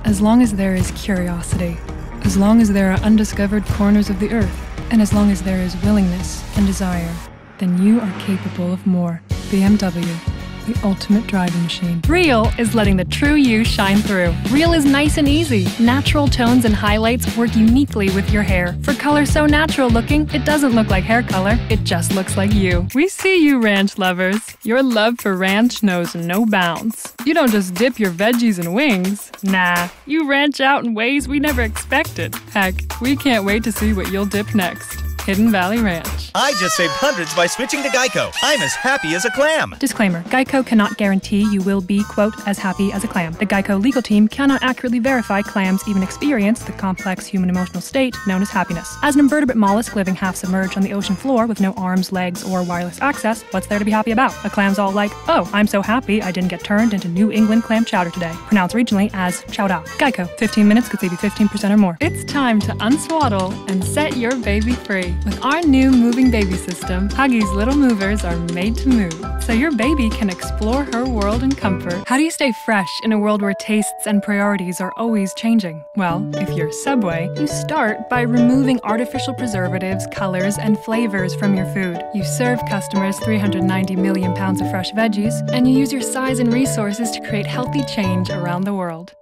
As long as there is curiosity, as long as there are undiscovered corners of the earth, and as long as there is willingness and desire, then you are capable of more. BMW, the ultimate driving machine. Real is letting the true you shine through. Real is nice and easy. Natural tones and highlights work uniquely with your hair. For color so natural looking, it doesn't look like hair color, it just looks like you. We see you, ranch lovers. Your love for ranch knows no bounds. You don't just dip your veggies in wings. Nah, you ranch out in ways we never expected. Heck, we can't wait to see what you'll dip next. Hidden Valley Ranch. I just saved hundreds by switching to Geico. I'm as happy as a clam. Disclaimer, Geico cannot guarantee you will be, quote, as happy as a clam. The Geico legal team cannot accurately verify clams even experience the complex human emotional state known as happiness. As an invertebrate mollusk living half submerged on the ocean floor with no arms, legs, or wireless access, what's there to be happy about? A clam's all like, oh, I'm so happy I didn't get turned into New England clam chowder today. Pronounced regionally as chowda. Geico, 15 minutes could save you 15% or more. It's time to unswaddle and set your baby free. With our new moving baby system, Huggies Little Movers are made to move, so your baby can explore her world in comfort. How do you stay fresh in a world where tastes and priorities are always changing? Well, if you're Subway, you start by removing artificial preservatives, colors, and flavors from your food. You serve customers 390 million pounds of fresh veggies, and you use your size and resources to create healthy change around the world.